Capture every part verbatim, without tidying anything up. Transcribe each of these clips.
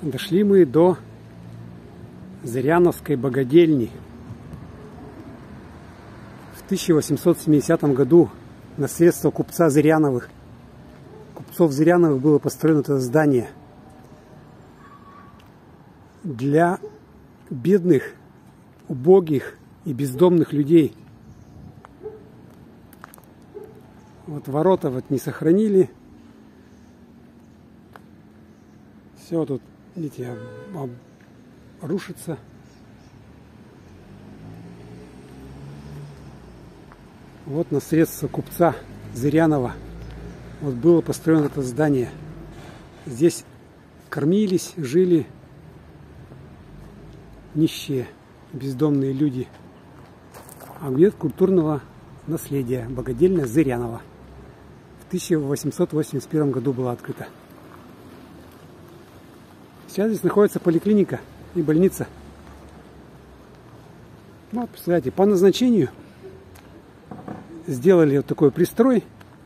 Дошли мы до Зыряновской богадельни. В тысяча восемьсот семидесятом году на средства купца Зыряновых, купцов Зыряновых, было построено это здание для бедных, убогих и бездомных людей. Вот ворота вот не сохранили. Все тут, видите, рушится. Вот на средства купца Зырянова вот было построено это здание. Здесь кормились, жили нищие, бездомные люди. Объект культурного наследия. Богадельня Зырянова. В тысяча восемьсот восемьдесят первом году была открыта. Сейчас здесь находится поликлиника и больница. Ну, вот, представляете, по назначению сделали вот такой пристрой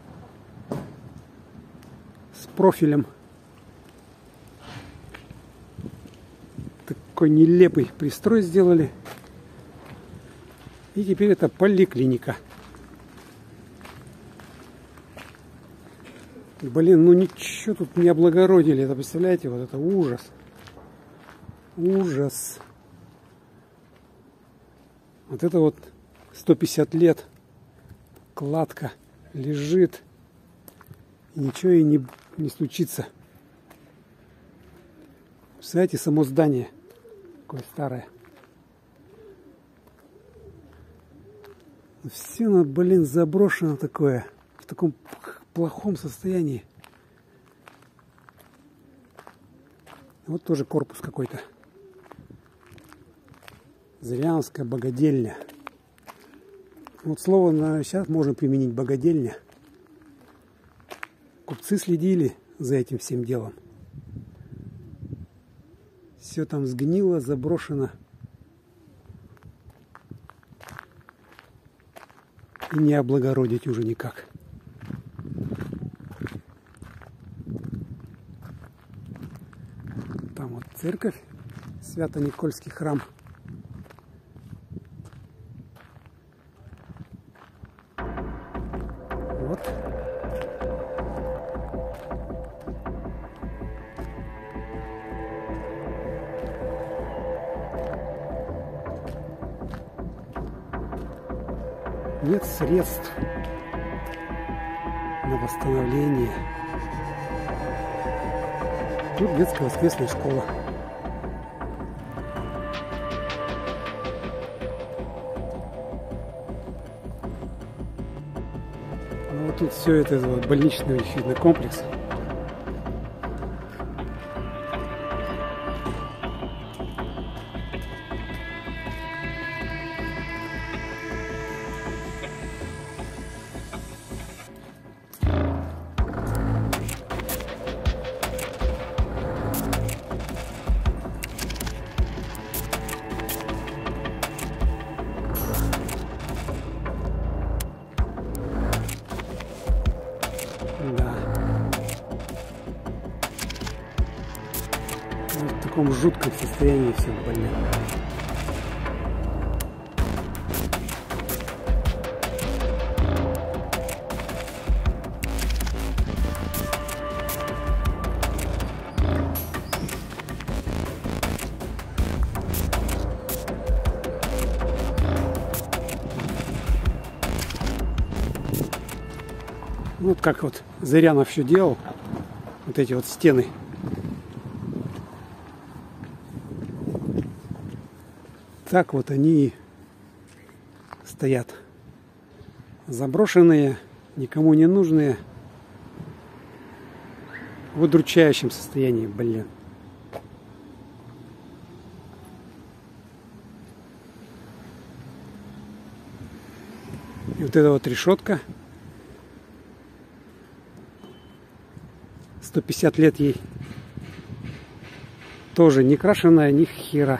с профилем. Такой нелепый пристрой сделали. И теперь это поликлиника. Блин, ну ничего тут не облагородили. Это, представляете, вот это ужас. Ужас. Вот это вот сто пятьдесят лет. Кладка лежит. И ничего и не, не случится. Представляете, само здание. Какое старое. Все, ну, блин, заброшено такое. В таком плохом состоянии. Вот тоже корпус какой-то. Зыряновская богадельня. Вот слово на сейчас можно применить — богадельня. Купцы следили за этим всем делом. Все там сгнило, заброшено. И не облагородить уже никак. Там вот церковь, Свято-Никольский храм. Вот. Нет средств на восстановление. Тут детская воскресная школа. Ну, вот тут все это вот больничный, видно, комплекс. В таком жутком состоянии все, блин. Вот как вот Зырянов все делал, вот эти вот стены. Так вот они стоят. Заброшенные, никому не нужные. В удручающем состоянии, блин. И вот эта вот решетка. сто пятьдесят лет ей. Тоже не крашеная, ни хера.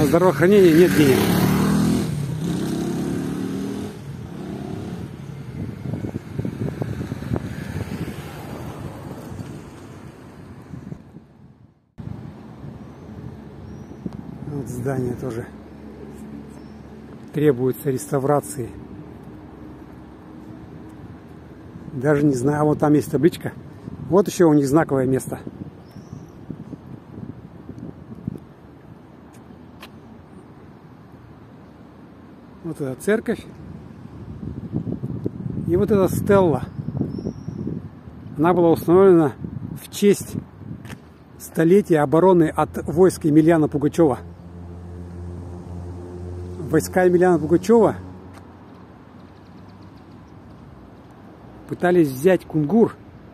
здравоохранение нет денег. Вот здание тоже требуется реставрации. Даже не знаю, а вот там есть табличка. Вот еще у них знаковое место. Вот эта церковь. И вот эта стелла. Она была установлена в честь столетия обороны от войск Емельяна Пугачева. Войска Емельяна Пугачева пытались взять Кунгур.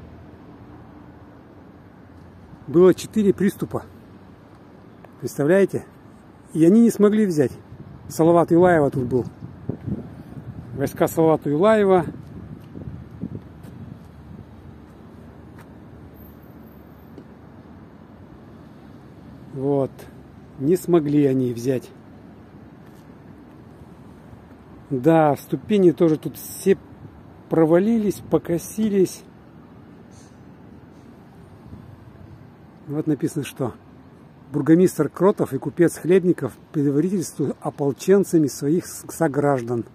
Было четыре приступа. Представляете? И они не смогли взять. Салават Юлаева тут был. Войска Салавата Юлаева. Вот. Не смогли они взять. Да, ступени тоже тут все провалились, покосились. Вот написано, что бургомистр Кротов и купец Хлебников предварительствуют ополченцами своих сограждан,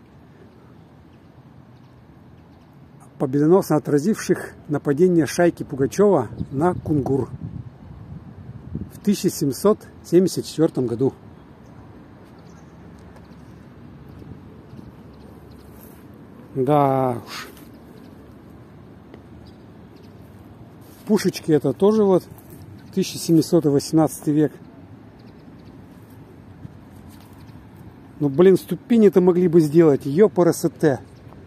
победоносно отразивших нападение шайки Пугачева на Кунгур в тысяча семьсот семьдесят четвёртом году. Да уж. Пушечки это тоже вот тысяча семисотый — восемнадцатый век. Ну, блин, ступени-то могли бы сделать. Ёпарасоте.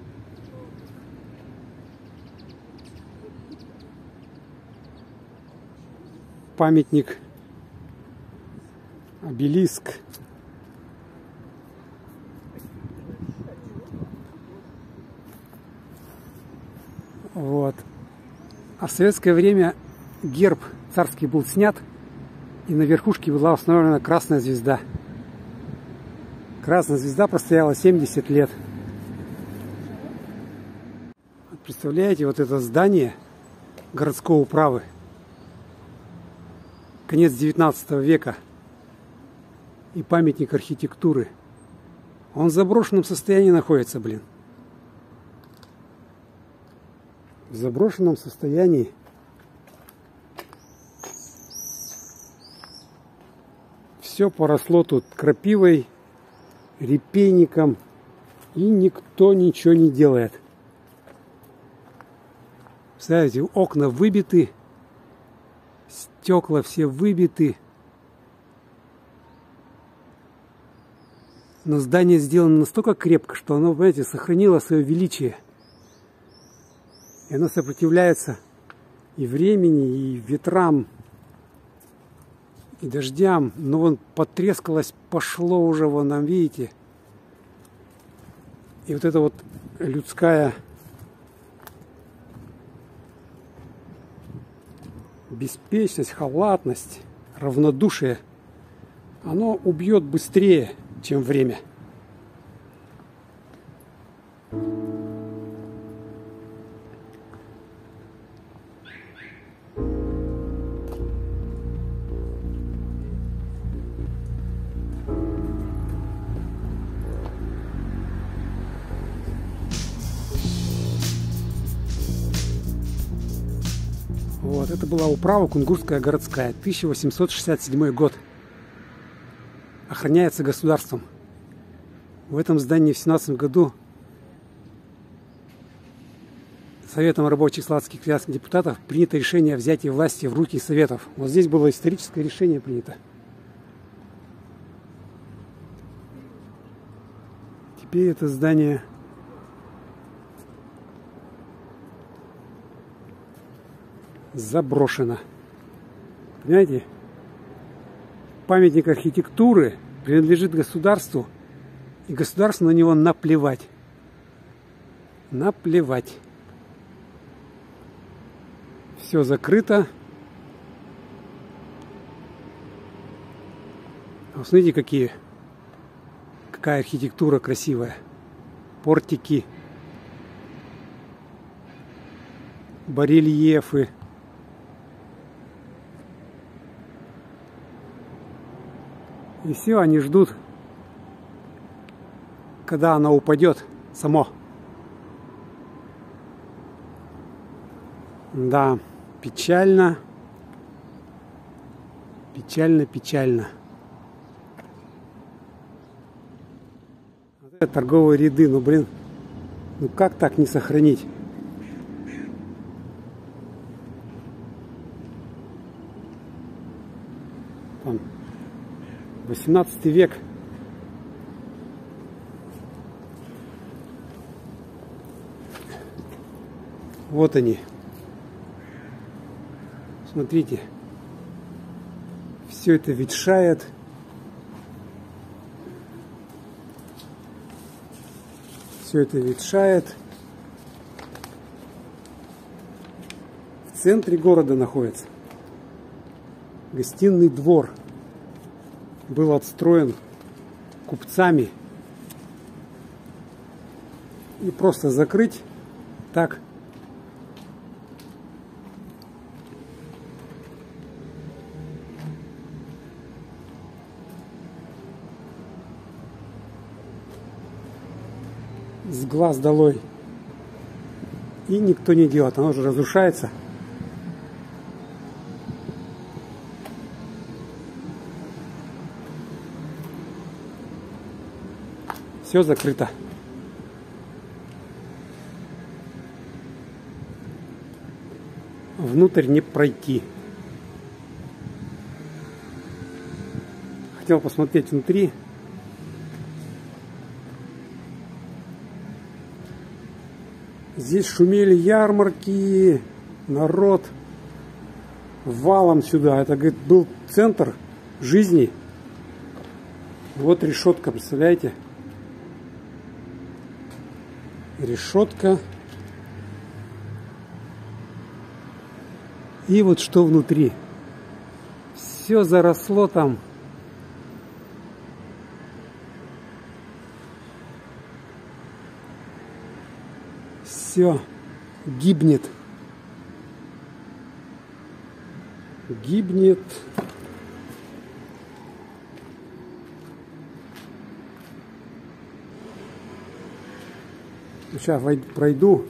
Памятник. Обелиск. Вот. А в советское время герб царский был снят, и на верхушке была установлена красная звезда. Красная звезда простояла семьдесят лет. Представляете, вот это здание городской управы, конец девятнадцатого века, и памятник архитектуры. Он в заброшенном состоянии находится, блин. В заброшенном состоянии. Все поросло тут крапивой, репейником, и никто ничего не делает. Представляете, окна выбиты, стекла все выбиты. Но здание сделано настолько крепко, что оно, понимаете, сохранило свое величие. И оно сопротивляется и времени, и ветрам, и дождям. Но вон потрескалось, пошло уже, вон нам, видите. И вот эта вот людская беспечность, халатность, равнодушие, оно убьет быстрее, чем время. Вот, это была управа Кунгурская городская, тысяча восемьсот шестьдесят седьмой год. Охраняется государством. В этом здании в семнадцатом году Советом рабочих сладских крестьянских депутатов принято решение о взятии власти в руки советов. Вот здесь было историческое решение принято. Теперь это здание заброшено. Понимаете? Памятник архитектуры принадлежит государству, и государству на него наплевать. Наплевать. Все закрыто. Смотрите, какие, какая архитектура красивая. Портики, барельефы. И все, они ждут, когда она упадет само. Да, печально. Печально, печально. Вот это торговые ряды, ну блин, ну как так не сохранить? Там восемнадцатый век. Вот они. Смотрите. Все это ветшает. Все это ветшает. В центре города находится. Гостиный двор. Был отстроен купцами. И просто закрыть так. С глаз долой. И никто не делает. Оно уже разрушается. Все закрыто. Внутрь не пройти. Хотел посмотреть внутри. Здесь шумели ярмарки, народ валом сюда. Это, говорит, был центр жизни. Вот решетка, представляете? Решетка. И вот что внутри. Все заросло там. Все гибнет. Гибнет. Сейчас пройду.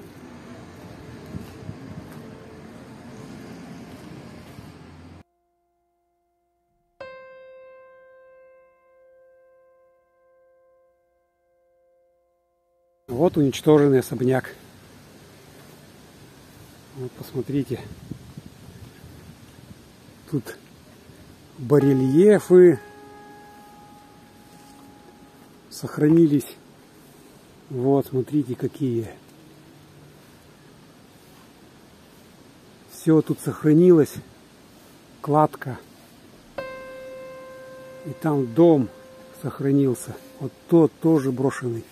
Вот уничтоженный особняк. Вот посмотрите. Тут барельефы сохранились. Вот, смотрите, какие. Все тут сохранилось. Кладка. И там дом сохранился. Вот тот тоже брошенный.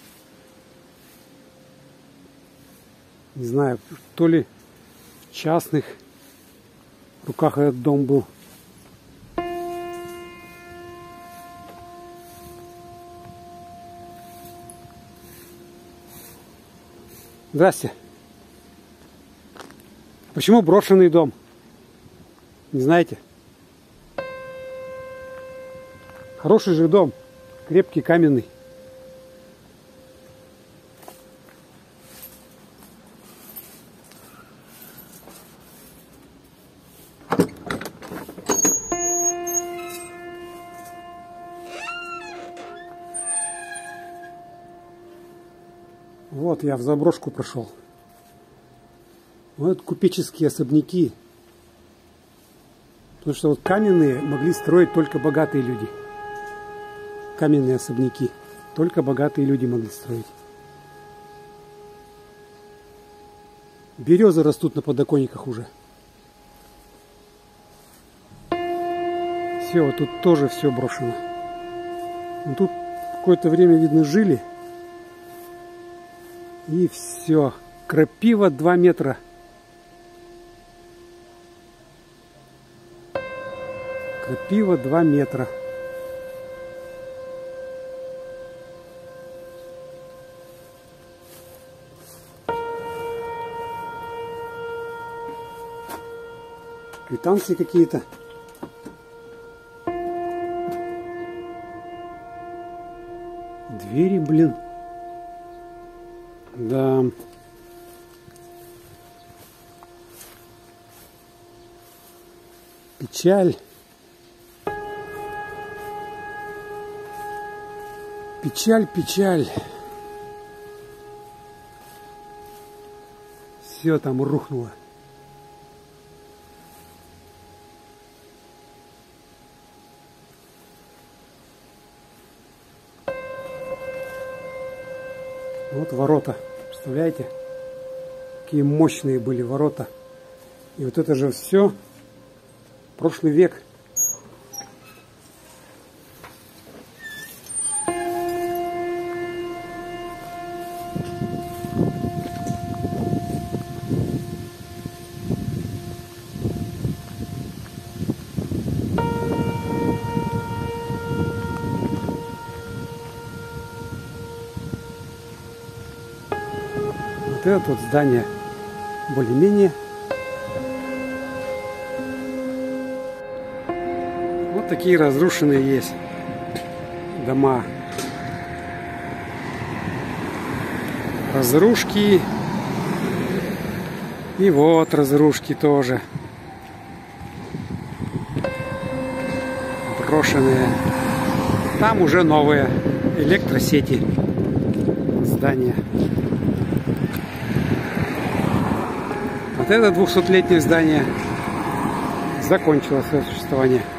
Не знаю, то ли в частных руках этот дом был. Здрасте. Почему брошенный дом? Не знаете? Хороший же дом. Крепкий, каменный. Вот я в заброшку прошел. Вот купеческие особняки. Потому что вот каменные могли строить только богатые люди. Каменные особняки. Только богатые люди могли строить. Березы растут на подоконниках уже. Все, вот тут тоже все брошено. Вот тут какое-то время, видно, жили. И все. Крапива два метра. Крапива два метра. Квитанции какие-то. Двери, блин. Да. Печаль. Печаль, печаль. Все там рухнуло. Вот ворота. Представляете? Какие мощные были ворота. И вот это же все прошлый век. Вот это вот здание более-менее. Вот такие разрушенные есть дома. Разрушки. И вот разрушки тоже. Брошенные. Там уже новые электросети. Здания. Вот это двухсотлетнее здание закончило свое существование.